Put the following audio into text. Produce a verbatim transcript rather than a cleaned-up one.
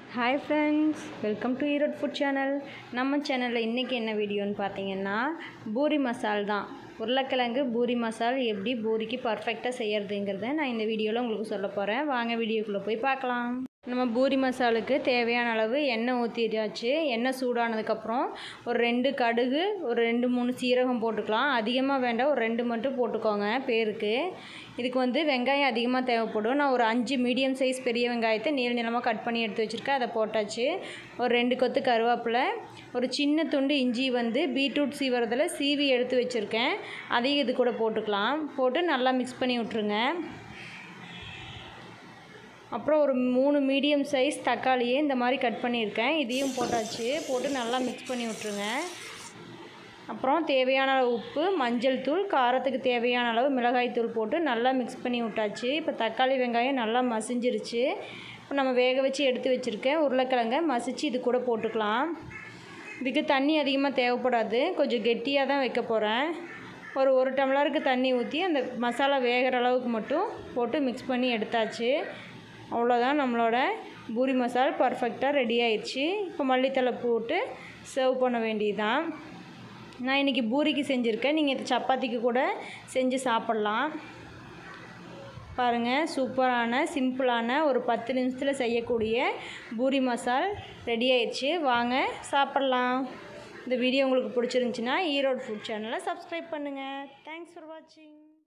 Hi friends, welcome to Erode food channel. நம்ம சேனலில் இன்றைக்கி என்ன வீடியோன்னு பார்த்தீங்கன்னா பூரி மசால் தான். உருளைக்கிழங்கு பூரி மசால் எப்படி பூரிக்கு பர்ஃபெக்டாக செய்யறதுங்கிறத நான் இந்த வீடியோவில் உங்களுக்கு சொல்ல போகிறேன். வாங்க வீடியோக்குள்ளே போய் பார்க்கலாம். நம்ம பூரி மசாலுக்கு தேவையான அளவு எண்ணெய் ஊற்றியாச்சு. எண்ணெய் சூடானதுக்கப்புறம் ஒரு ரெண்டு கடுகு ஒரு ரெண்டு மூணு சீரகம் போட்டுக்கலாம். அதிகமாக வேண்டாம், ஒரு ரெண்டு மட்டும் போட்டுக்கோங்க பேருக்கு. இதுக்கு வந்து வெங்காயம் அதிகமாக தேவைப்படும். நான் ஒரு அஞ்சு மீடியம் சைஸ் பெரிய வெங்காயத்தை நீள நீளமாக கட் பண்ணி எடுத்து வச்சுருக்கேன். அதை போட்டாச்சு. ஒரு ரெண்டு கொத்து கருவேப்பிலை, ஒரு சின்ன துண்டு இஞ்சி வந்து பீட்ரூட் சீவரத்தில் சீவி எடுத்து வச்சுருக்கேன். அதையும் இது கூட போட்டுக்கலாம். போட்டு நல்லா மிக்ஸ் பண்ணி விட்ருங்க. அப்புறம் ஒரு மூணு மீடியம் சைஸ் தக்காளியே இந்த மாதிரி கட் பண்ணியிருக்கேன். இதையும் போட்டாச்சு. போட்டு நல்லா மிக்ஸ் பண்ணி விட்ருங்க. அப்புறம் தேவையான அளவு உப்பு, மஞ்சள் தூள், காரத்துக்கு தேவையான அளவு மிளகாய் தூள் போட்டு நல்லா மிக்ஸ் பண்ணி விட்டாச்சு. இப்போ தக்காளி வெங்காயம் நல்லா மசிஞ்சிருச்சு. இப்போ நம்ம வேக வச்சு எடுத்து வச்சுருக்கேன் உருளைக்கிழங்க மசிச்சு இது கூட போட்டுக்கலாம். இதுக்கு தண்ணி அதிகமாக தேவைப்படாது, கொஞ்சம் கெட்டியாக தான் வைக்க போகிறேன். ஒரு ஒரு டம்ளருக்கு தண்ணி ஊற்றி அந்த மசாலா வேகிற அளவுக்கு மட்டும் போட்டு மிக்ஸ் பண்ணி எடுத்தாச்சு. அவ்வளோதான், நம்மளோட பூரி மசால் பர்ஃபெக்டாக ரெடி ஆயிடுச்சு. இப்போ மல்லித்தலை போட்டு சர்வ் பண்ண வேண்டியதுதான். நான் இன்றைக்கி பூரிக்கு செஞ்சுருக்கேன். நீங்கள் இது சப்பாத்திக்கு கூட செஞ்சு சாப்பிட்லாம். பாருங்கள், சூப்பரான சிம்பிளான ஒரு பத்து நிமிஷத்தில் செய்யக்கூடிய பூரி மசால் ரெடி ஆயிடுச்சு. வாங்க சாப்பிட்லாம். இந்த வீடியோ உங்களுக்கு பிடிச்சிருந்துச்சின்னா ஈரோடு ஃபுட் சேனலை சப்ஸ்கிரைப் பண்ணுங்கள். தேங்க்ஸ் ஃபார் வாட்சிங்.